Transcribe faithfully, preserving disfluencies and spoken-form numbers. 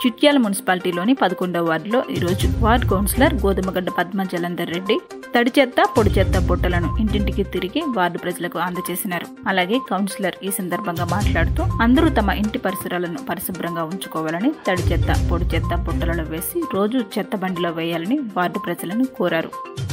చిట్యాల మున్సిపాలిటీలోని పదకొండవ వార్డులో ఈరోజు వార్డు కౌన్సిలర్ గోధుమగడ్డ పద్మ జలంధర్ రెడ్డి తడి చెత్త పొడి చెత్త బుట్టలను ఇంటింటికి తిరిగి వార్డు ప్రజలకు అందజేసినారు. అలాగే కౌన్సిలర్ ఈ సందర్భంగా మాట్లాడుతూ అందరూ తమ ఇంటి పరిసరాలను పరిశుభ్రంగా ఉంచుకోవాలని, తడి చెత్త పొడి చెత్త బుట్టలలో వేసి రోజు చెత్త బండిలో వేయాలని వార్డు ప్రజలను కోరారు.